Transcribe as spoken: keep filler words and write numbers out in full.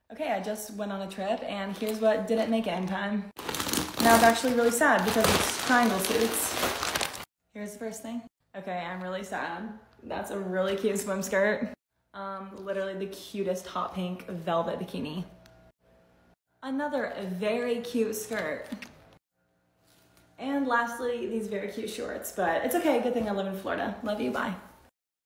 Okay, I just went on a trip and here's what didn't make it in time. Now I'm actually really sad because it's triangle suits. Here's the first thing. Okay, I'm really sad. That's a really cute swim skirt. Um, literally the cutest hot pink velvet bikini. Another very cute skirt. And lastly, these very cute shorts, but it's okay, good thing I live in Florida. Love you, bye.